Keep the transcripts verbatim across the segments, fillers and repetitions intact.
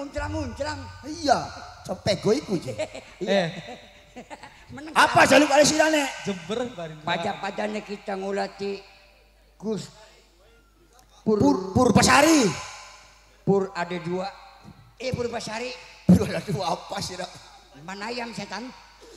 munclang-munclang. Iya, cepego iku je. Eh, apa jaluk kali sirane? Jember bareng. Pada-padanya kita ngulati Gus Pur, Pur, Purbasari. Pur ada dua. Eh Purbasari. Pur ada dua apa sih? Mana ayam setan?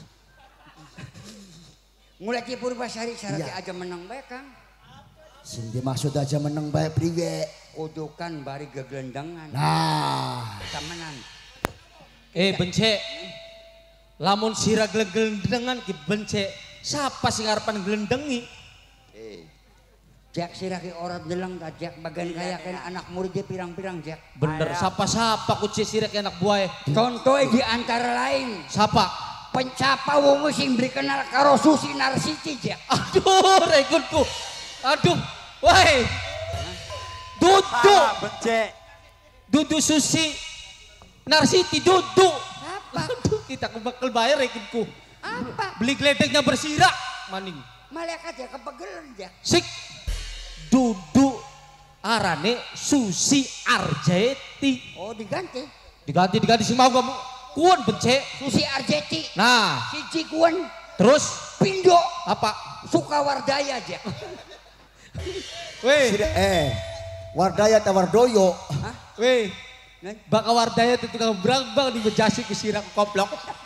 Ngulati Purbasari syaratnya iya. aja menang baik Kang. Sing dimaksud aja menang baik priwe. Kudukan bari gegelendangan. Nah, Tamenan. Eh bence. Lamun sira gelendengan ki bence. Siapa sing ngarepan gelendengi? Eh. Jak siraki orang delang tak jak bagian kaya kena anak murid dia pirang-pirang jak. Bener, siapa-siapa kuci sira ki anak buah. Contohnya di antara lain. Siapa? Pencapa wong sing beri kenal karo Susi Narsiti jak. Aduh, rekunku. Aduh, woi. Dudu. Bence. Dudu Susi. Narsiti dudu. Apa? Aduh, kita kebakal bayar rekunku. Apa? Beli geledeknya bersirak, maning. Malaikat ya kepegelan jak. Sik. Dudu arane Susi Arjeti. Oh diganti. Diganti diganti sing mau kamu. Kuon bence. Susi Arjeti. Nah, Siji kuan terus Pindo apa? Sukawardaya jak. Weh, sira eh Wardaya Tawardoyo. Hah? weh. Baka Wardaya itu tukang brang-brang di Bejasi ke Sirang Koplok.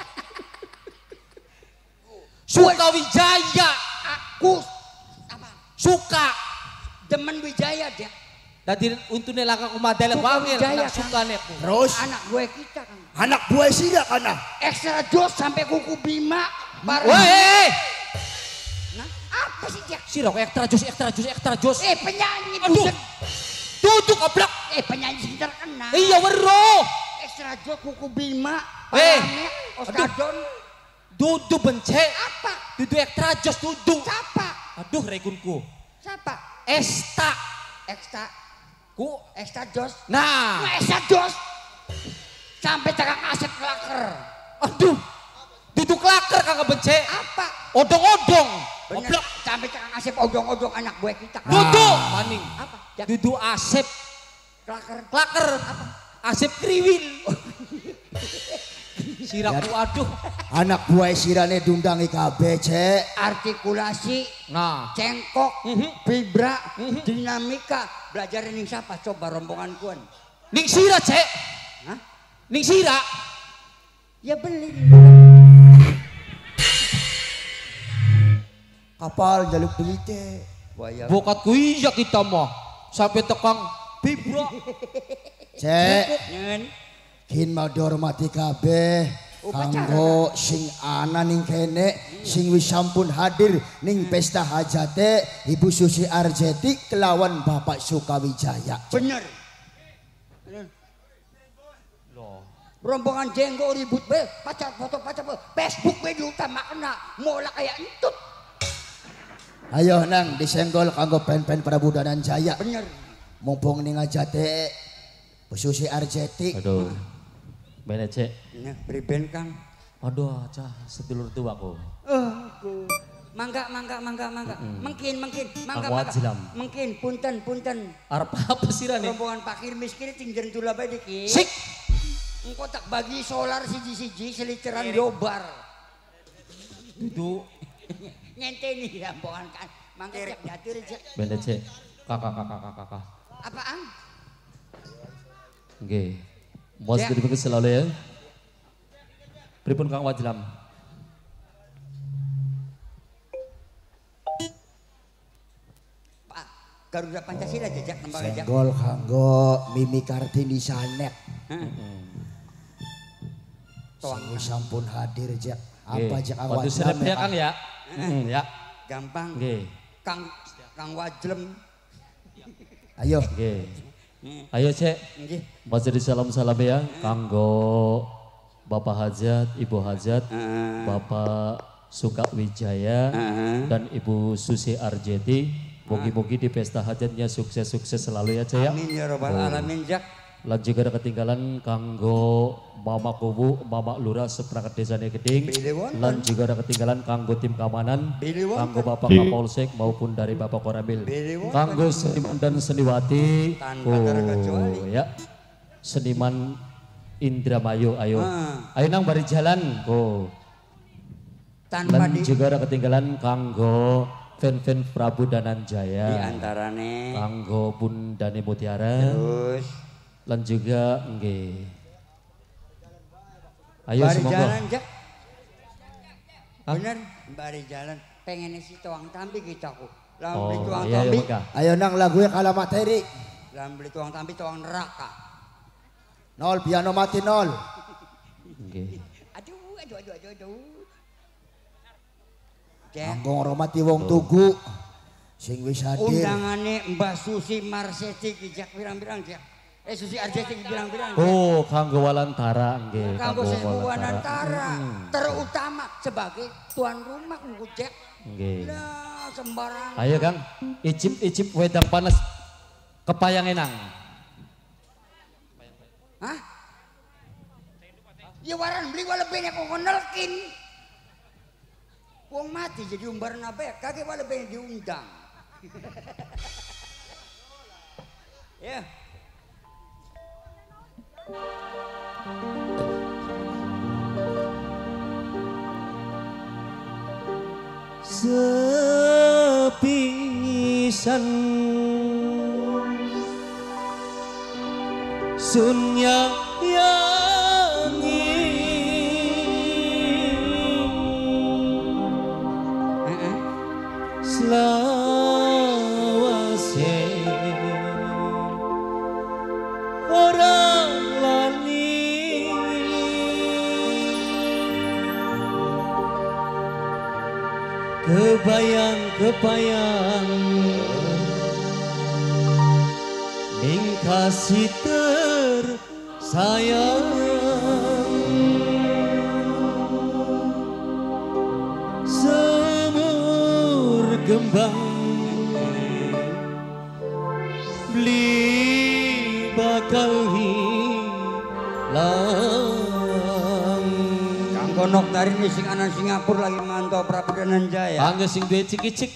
Suka Wijaya. Aku apa? Suka. Demen Wijaya dia. Tadi untune laka kumadel Suka bangil Wijaya, anak suka neku. Terus Anak gue kita kan. anak buah sira kana. Ekstra jos sampai kuku Bima. Bareng. Weh, Nah, apa sih jak? sirok ekstra jos ekstra jos ekstra jos. Eh penyanyi Aduh. buset. Duduk koplok. Eh penyanyi sing terkenal. Iya wero. Ekstra jos kuku Bima. Eh. Parame, Oskadon. Dudu bence. Apa? Dudu ekstra jos dudu. Siapa? Aduh rekunku. Siapa? Esta. Ekstra. Ku. Ekstra jos. Nah. Nah, ekstra jos. Sampai cakap asep kelaker. Aduh. Dudu klaker kagak bence. Apa? Odong-odong. Bener. Koplok. Sampai cakap asep odong-odong anak gue kita. Dudu. Maning. Apa? Jak. Dudu asep. Kelaker. Klaker. Apa? Asep kriwil. Siraku aduh. Anak buah sirane dundangi kabeh, Cek. Artikulasi. Nah. Cengkok. Mhm. Vibra. Mhm. Dinamika. Belajarin ning siapa? Coba rombongan kuan. Ning sira, Cek. Hah? Ning sira. Ya beli. Kapal jaluk duite. Waya. Bokat ku iya kita mah. Sampai tekang bibra. Cek, Nyen. kin mau dihormati kabeh. Kanggo sing ana ning kene sing wis sampun hadir ning pesta hajate Ibu Susi Arjeti kelawan Bapak Sukawijaya. Bener. Bener. Rombongan jenggo ribut be, pacar foto pacar be, Facebook be diutamakan mola kayak entut. Ayo nang disenggol kanggo pen-pen Prabudanan Jaya. Bener. Mumpung ning hajate Bu Susi Arjeti. Aduh. Bene, Cek. Nah, priben Kang. Aduh, cah sedulur tuaku. Oh, mangga mangga mangga mangga. Mungkin mungkin mangga Aku mangga. ajilam. Mungkin punten punten. Arep apa sih Rani? Rombongan pakir miskin tinggal tula bae dikit. Sik. Engko tak bagi solar siji-siji seliteran dobar. Dudu. Ngenteni rombongan kan. Mangga jak diatur jak. Bene, Cek. Kakak kakak kakak kakak. Apaan? Nggih. Mos Ya. dipikir selalu ya. Pripun Kang Wajlam? Pak, Garuda Pancasila jajak nembak jajak. Senggol kanggo Mimi Kartini Sanet. Sing wis sampun hadir Jak. Apa Jak Waktu awak serep ya Kang ya. Heeh ya. Gampang. Nggih. Kang Kang Wajlem. Ayo. Nggih. Ayo Cek. Nggih. Mas jadi salam-salam ya kanggo Bapak Hajat, Ibu Hajat, Bapak Sukawijaya dan Ibu Susi Arjeti. Mugi-mugi di pesta hajatnya sukses-sukses selalu ya Cek ya. Amin ya robbal alamin Jak. Lan juga ada ketinggalan kanggo Mama Kubu, Mama Lurah seperangkat desanya Geding. Lan juga ada ketinggalan kanggo tim keamanan, kanggo Bapak Kapolsek maupun dari Bapak Koramil. Kanggo seniman dan seniwati. Tanpa terkecuali. ya. Seniman Indramayu ayo. Ah. Ayo nang bari jalan ko. Tanpa Dan di, juga ada ketinggalan kanggo fan-fan Prabu Dananjaya. di antarane Kanggo Bundane Mutiara. terus Lan juga nggih. Ayo bari semoga. jalan Jak. Bener, bari jalan. Pengen si tuang tambi kita ku. Lam beli Oh tuang iya tambi. iya Maka. Ayo nang lagu ya kala materi. Lam beli tuang tambi tuang neraka. Nol piano mati nol. Nggih. Aduh, aduh, aduh, aduh, aduh. Jak, Kanggo ngormati wong tugu. Sing wis hadir. undangane Mbak Susi Marseti ki Jak pirang-pirang Jak. Eh Susi Arjeti ki pirang-pirang. Jak. Oh kanggo Walantara nggih. Kanggo sesepuh Walantara. Wanantara terutama sebagai tuan rumah ku Jak. Nggih. Lah sembarang. Ayo Kang, icip-icip wedang panas kepayang enang. Hah? Ya waran beli walebenya kok ngelkin. Wong mati jadi umbar nabe, kagak walebenya diundang. Ya. Sepisan sunya yangi Heeh. selawase orang lani kebayang kebayang ning kasih tersayang semur gembang beli bakal hilang Kang Gonok dari ini sing anak Singapura lagi mantau Prabu Dananjaya. Angga sing duwe cik-cik.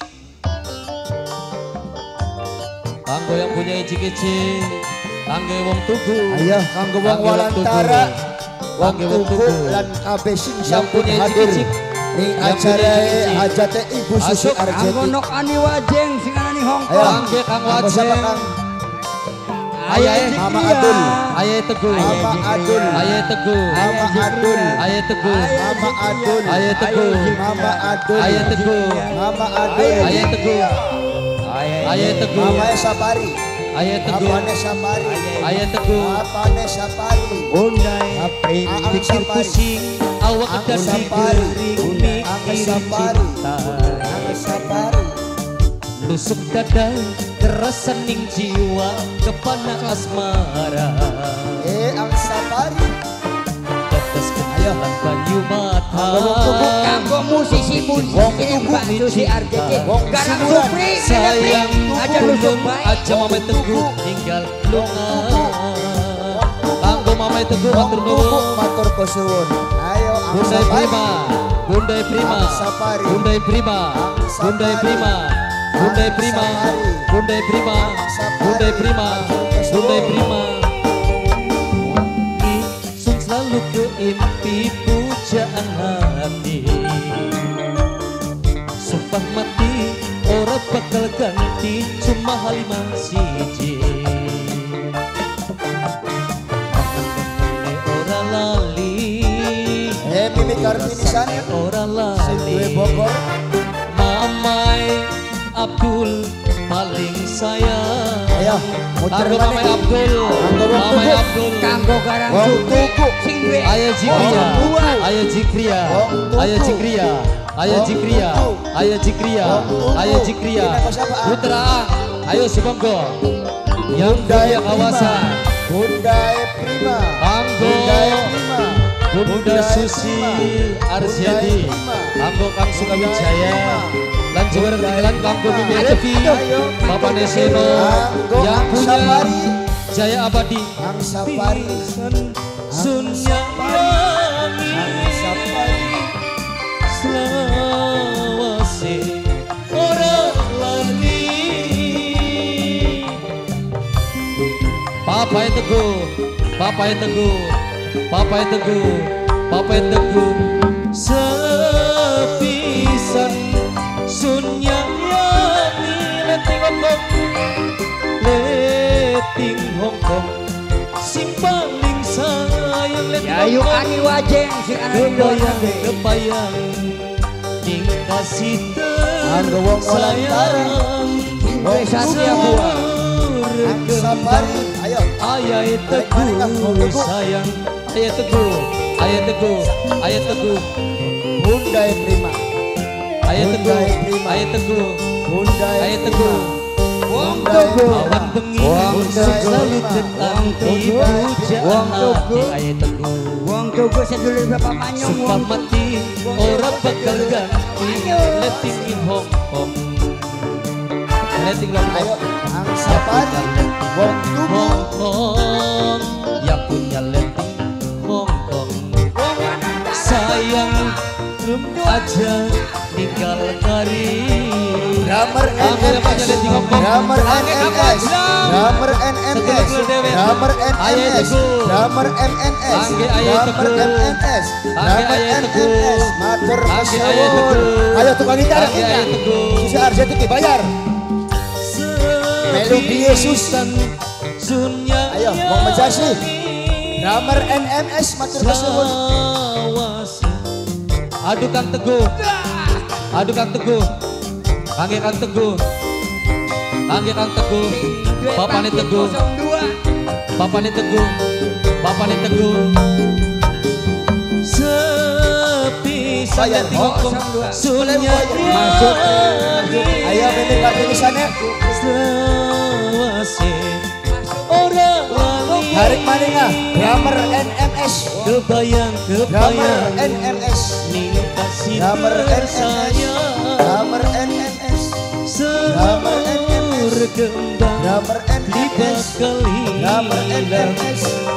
Kanggo yang punya cik-cik. Kanggo wong tugu. Ayo kanggo wong Kanggo wong Walantara. tugu. Wong Kanggo wong tugu tugu. lan kabeh sing Yang sampun punya hadir. cik-cik. Ning Yang punya acara cik-cik. hajate Ibu Susi Masuk, Kang Arjeti. Gonok ani wajeng sing anak di Hong Ayo. Kong. Kanggo Kang Kanggo siapa, Wajeng. Kang? Ayah Mama Zikria. Adul. Ayah teguh. Mama Adul. Ayah teguh. Mama Adul. Ayah teguh. Mama Adul. Ayah teguh. Mama Adul. Ayah teguh. Mama Adul. Ayah teguh. Ayah teguh. Mama Sapari. Ayah teguh. Apane Sapari. Ayah teguh. Apane Sapari. Bundai. Ang Pikir Sapari. pusing awak Ang dan Sapari. digering Ang mikir Sapari. cinta. Ang Sapari. Lusuk dada terasa ning jiwa kepana asmara. Eh Ang Sapari. Tetes kejalan banyu mata. Kanggo musisi-musisi Wong Mbak Susi Arjeti. Wong Garang Simulan. Supri. Sayang aja lusuk ulun baik. aja mamai teguh tinggal lunga. Kanggo mamai teguh Wong matur tuku nuwun. matur kosuwun. Ayo Ang Bundai Sapari. Prima, Bundai Prima, Ang Sapari. Bundai Prima, Ang Bundai Sapari. Prima, Bundai Ang Prima, Sapari. Bundai Prima, Ang Sapari. Bundai Prima, Ang Bundai Sapari. Prima. Sun selalu keimpi pujaan hati. Sumpah mati orang bakal ganti cuma halimah siji. Ora lali. Eh Mimi Kartini San. Ora Sing duwe lali. Bogor. Mamai Abdul paling sayang. Ayo muter Kanggo Mamai maneh. Abdul. Kanggo wong Mamai tuku. Abdul. Kanggo Garang Wong Supri. tuku. Sing duwe. Ayo Jikria. Wong Ayo Jikria. Wong tuku. Ayo Jikria. Ayo Wong Jikria. tuku. Ayo Jikria. Wong tuku. Ayo Jikria. Ini kau siapa? Putra. Ayo Sumonggo. Yang Bundai punya kawasan. Bundai Prima. Kanggo Bundai Prima. Bunda Bundai Susi Prima. Arjeti, Bundai Prima. Kanggo Kang Sukawijaya, lan juga ketinggalan Kanggo Mimi Ayo, Devi, ayo. Bapak Neseno, Kanggo yang Ang punya Sapari. Jaya Abadi, Ang Sapari. Sunya Yangi, Ang Sapari. selawase orang lagi. Bapak yang teguh, Bapak yang teguh, Papa Teguh, Papa Teguh sepisan sunyang yani leting Hongkong, leting Hongkong sing paling sayang leting Yayu Hongkong. ani wajeng si anak Kebayang, kebayang ning kasih Anggo wong tersayang Wong Satria Bua. Safari, ayo. Ayah Teguh sayang, Ayah Teguh, Ayah Teguh, Ayah Teguh, Hyundai Prima. Ayah Teguh, Hyundai Prima. Ayah Teguh, Hyundai Ayah Teguh. Wong Hyundai Tugu. Awan bengi Wong selalu Tugu. tentang tiba hujan Wong Tugu. Ayah Teguh. Wong Tugu sedulur Bapak Manyong. Sumpah Wong mati, orang bakal ganti letting in Hong Kong. Letting Hong Ayo, Kong. Ang Safari, Wong Tugu. Hong Kong yang punya letting Hong Kong. Sayang belum aja tinggal kari. Drummer Aku yang punya N M S, letting Hong Kong. Drummer Angge N M S, kapal. Drummer N M S, Sedulur dewe. Drummer N M Ayah S, Teguh. Drummer M N S, Angge Ayah Drummer Teguh. M N S, Angge Drummer Ayah M N Teguh. S, Matur Angge Ayah Masyawun. Teguh. Ayo tukang gitar Angge Ayah Teguh. Susi Arzetti bayar. Melodi Yesus. Sunya Ayo, Wong Majasi. Drummer N M S, Matur Masyawun. Aduh Kang Teguh. Aduh Kang Teguh. Kangge Kang Teguh. Kangge Kang Teguh. Bapaknya Teguh. Bapaknya Teguh. Bapaknya Teguh. Sepi Bayar, sangat oh, ngomong sunya Masuk. Ayo pilih kartu tulisannya. Selawase orang wali Harik Maninga, Drummer N M S, kebayang Drummer kebayang N M S, ning kasih Drummer N M S, tersayang Drummer N M S, Drummer N M S, berkembang Drummer N di M S, bakali Drummer N M S.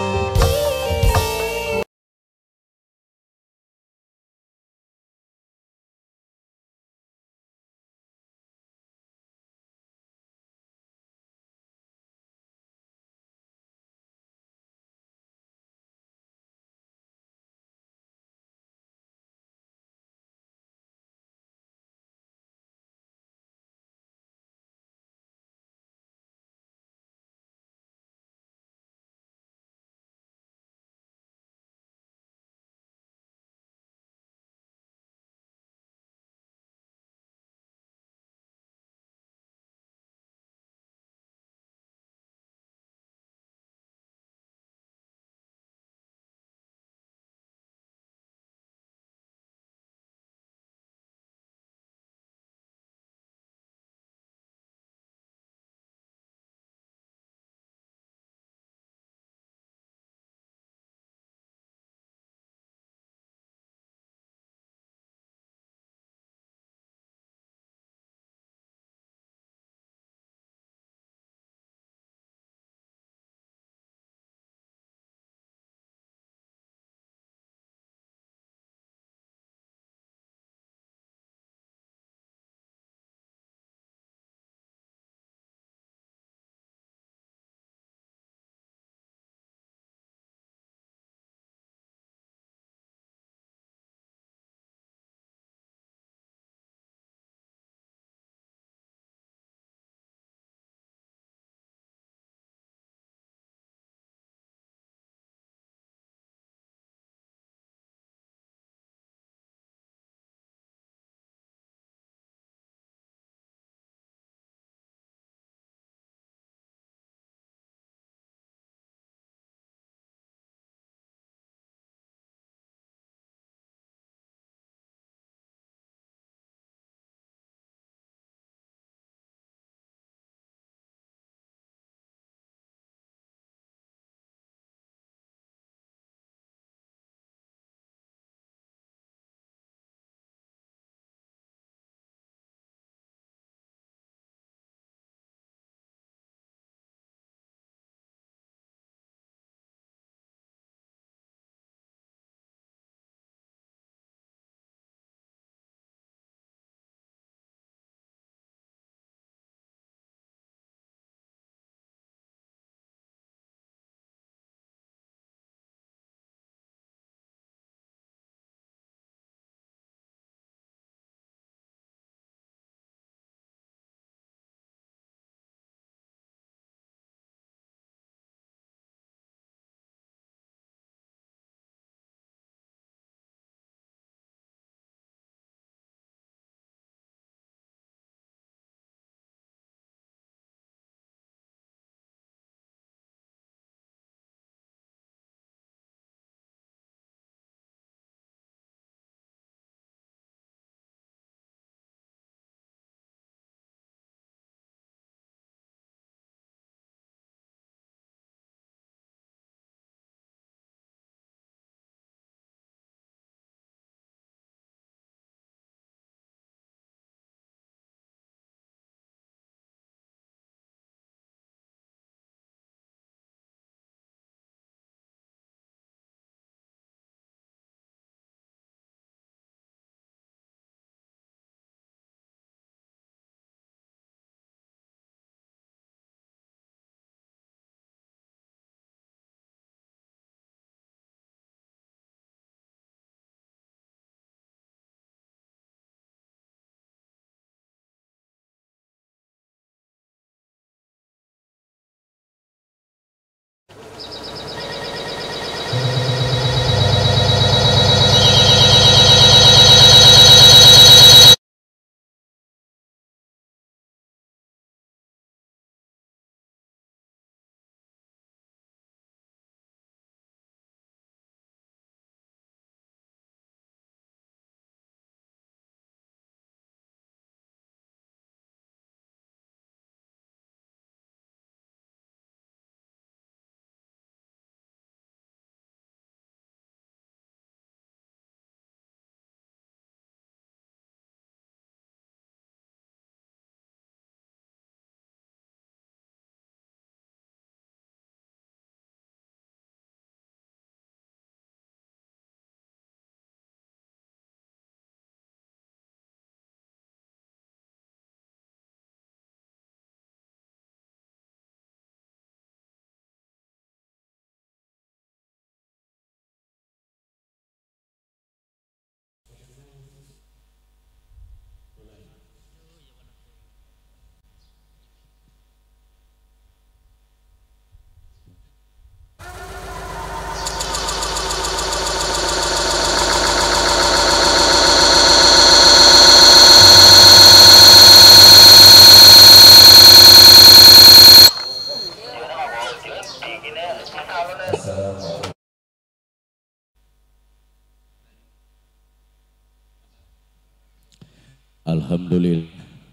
Alhamdulillah.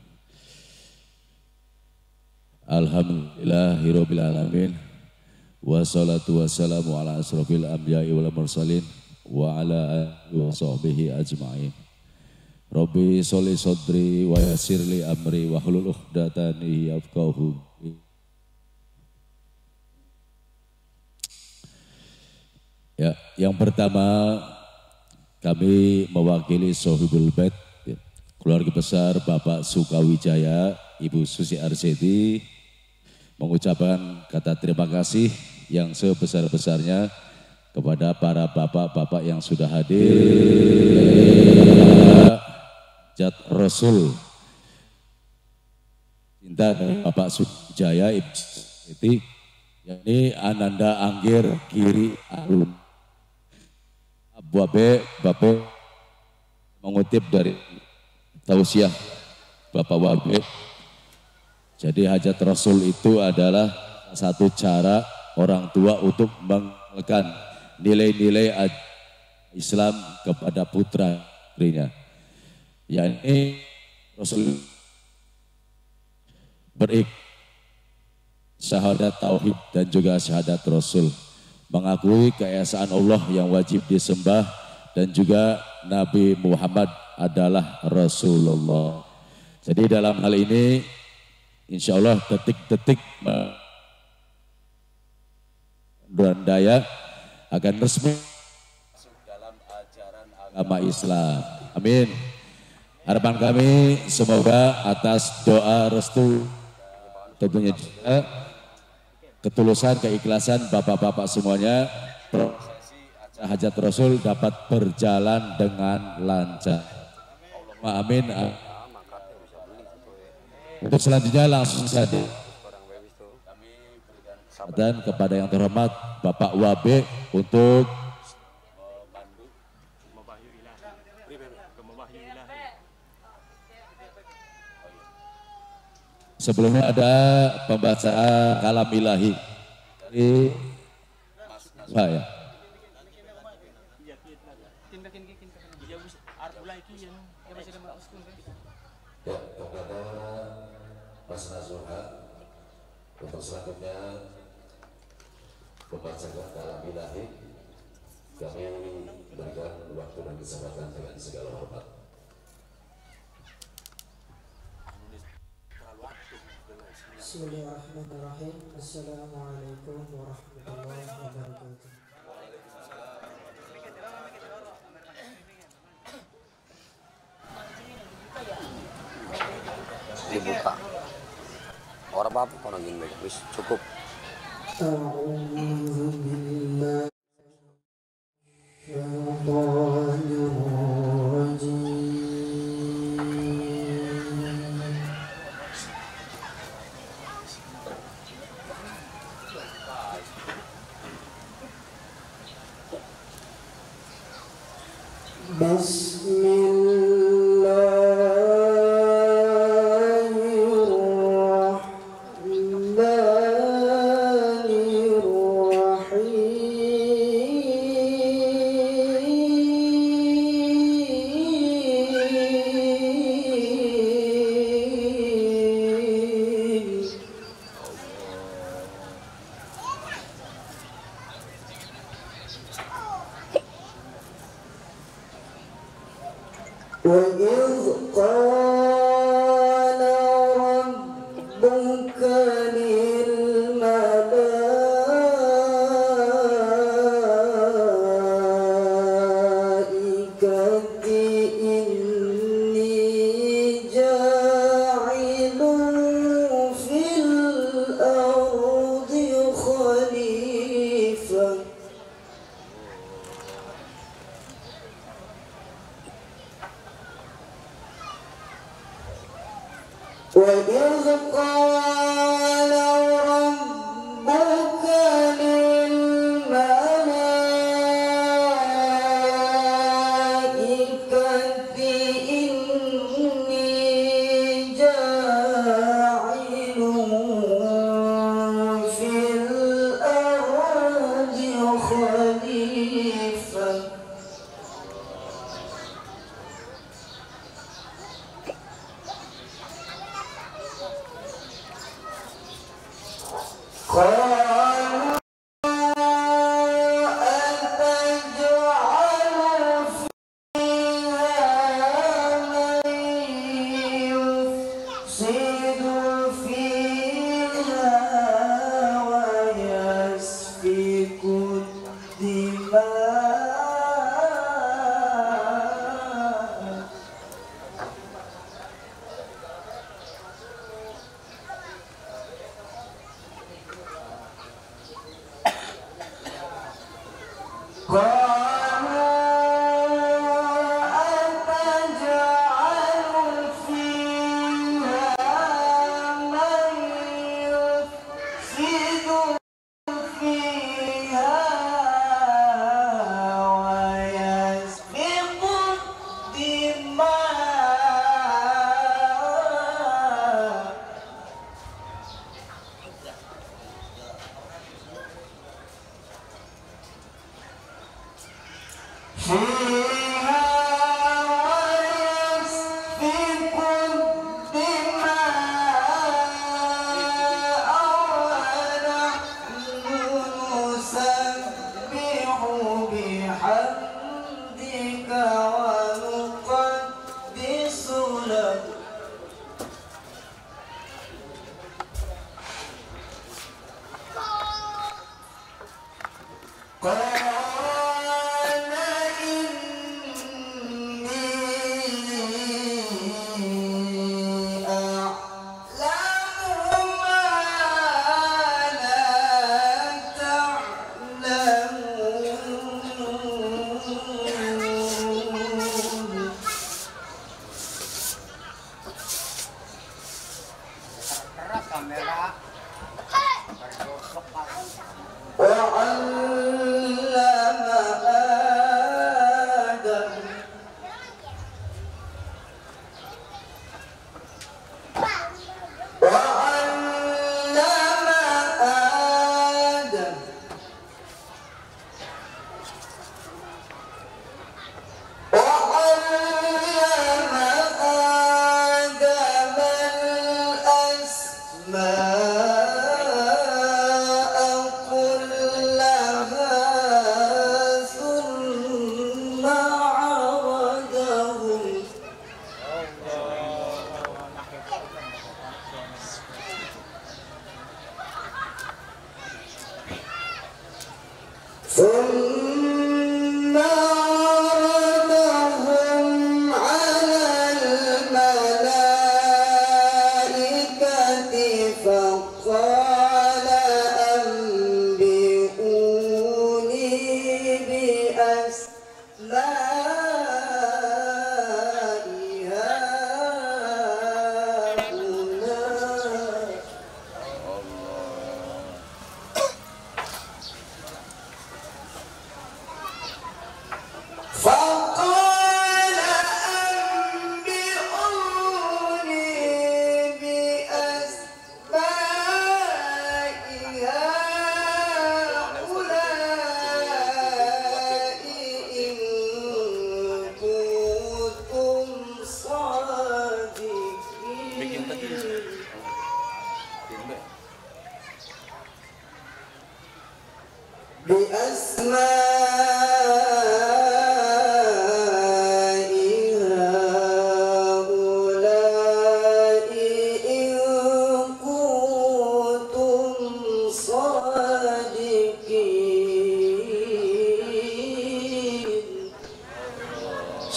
Alhamdulillahirabbil alamin. Wassalatu wassalamu ala asrofil anbiya'i wal mursalin wa ala alihi wa sahbihi ajma'in. Rabbi sholli sadri wa yassir li amri wa hlul 'uqdatam min yafqahu. Ya, yang pertama kami mewakili Sohibul Bait, keluarga besar Bapak Sukawijaya, Ibu Susi Arzeti, mengucapkan kata terima kasih yang sebesar-besarnya kepada para bapak-bapak yang sudah hadir. Hajat Rasul cinta Bapak Sukawijaya, Ibu Arzeti, yakni Ananda Anggir Kiri Alun. Bapak Bapak mengutip dari tausiah Bapak Wabe. Jadi hajat Rasul itu adalah satu cara orang tua untuk mengenalkan nilai-nilai Islam kepada putra putrinya. yakni Rasul berik syahadat tauhid dan juga syahadat Rasul, mengakui keesaan Allah yang wajib disembah dan juga Nabi Muhammad adalah Rasulullah. Jadi dalam hal ini insya Allah detik-detik dan daya akan resmi masuk dalam ajaran agama Islam. Amin. Harapan kami semoga atas doa restu tentunya juga ketulusan, keikhlasan bapak-bapak semuanya, prosesi hajat Rasul dapat berjalan dengan lancar. Amin. Untuk selanjutnya langsung saja kami berikan kepada yang terhormat Bapak Wabe untuk sebelumnya ada pembacaan kalam ilahi dari saya. Ya, kepada Mas Nazurha untuk selanjutnya membacakan kalam ilahi, kami berikan waktu dan kesempatan dengan segala hormat. Bismillahirrahmanirrahim. Assalamualaikum warahmatullahi wabarakatuh. Dibuka orang apa pun lagi nggak wis cukup. وإذ قال ربك للملائكة إني جاعل في الأرض خليفة وإذ قال ربك للملائكة إني جاعل في الأرض خليفة قالوا أتجعل فيها من يفسد فيها ويسفك الدماء أتجعل فيها من يفسد فيها ويسفك الدماء فيها ويسفك الدماء ونحن نسبح بحمدك ونقدس لك قال إني أعلم ما لا تعلمون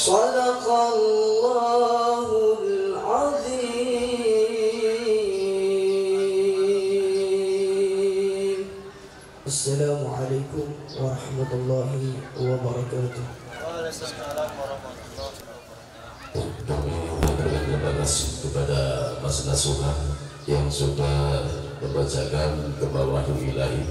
Sadaqallahul azim. Assalamualaikum warahmatullahi wabarakatuh. Kami mengucapkan terima kasih kepada Mas Nasuhan yang sudah membacakan Kamal Wahyu Ilahi.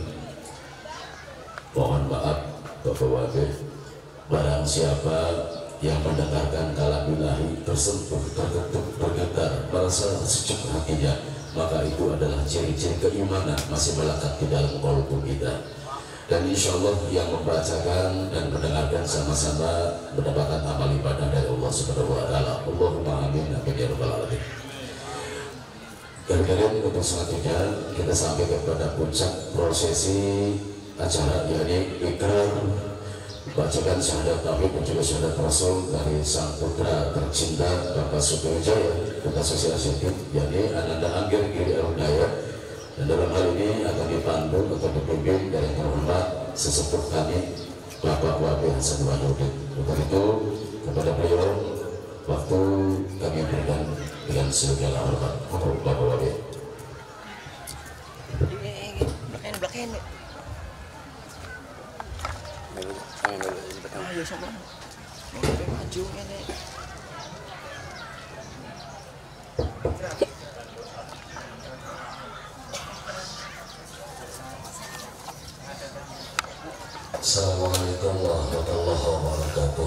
Mohon maaf Bapak Wakil, barang siapa yang mendengarkan kalam ilahi tersentuh, tergetuk, tergetar, merasa sejuk hatinya, maka itu adalah ciri-ciri keimanan masih melekat di dalam kolbu kita. Dan insya Allah yang membacakan dan mendengarkan sama-sama mendapatkan amal ibadah dari Allah Subhanahu wa Ta'ala. Allahumma amin amin ya rabbal alamin. Kali-kali untuk selanjutnya kita sampai kepada puncak prosesi acara, yakni ikrar bacakan syahadat Nabi dan juga syahadat Rasul dari sang putra tercinta Bapak Sugeng Wijaya, Ketua Sosial Arjetik, yakni Ananda Anggir Giri Arundaya. Dan dalam hal ini akan dipandu atau dipimpin dari terhormat sesepuh kami Bapak Wabi Hasan Wahyudin. Untuk itu kepada beliau waktu kami berikan dengan segala hormat. Mohon Bapak Wabi. Belakang, belakang. Ayo sama. Maju ini. Assalamualaikum warahmatullahi wabarakatuh.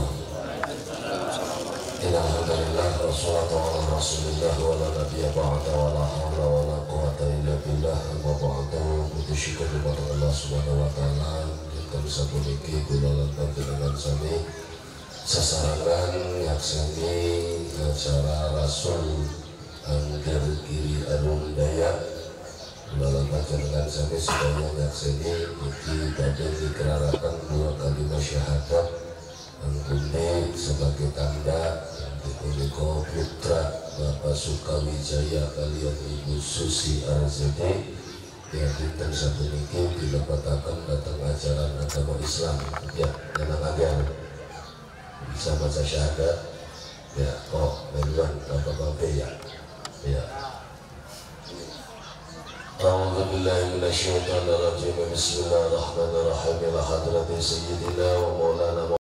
Alhamdulillah wassalatu ala rasulillah wa la nabiyya ba'da wa la hawla wa la quwwata illa billah wa ba'du. Puji syukur kepada Allah Subhanahu wa taala kita bisa memiliki kula lan panjenengan sami sasarangan yaksani acara Rasul Angger Giri Arundaya. Dalam panjenengan sampai sedaya nyakseni iki badhe dikerarakan dua kalimat syahadat anggunde sebagai tanda punika putra Bapak Sukawijaya kaliyan Ibu Susi Arzeti yang dinten sapuniki dilebetaken datang ajaran agama Islam. Ya, nyenang aja bisa baca syahadat ya kok meluan Bapak-bapak ya ya. أعوذ بالله من الشيطان الرجيم بسم الله الرحمن الرحيم إلى حضرة سيدنا ومولانا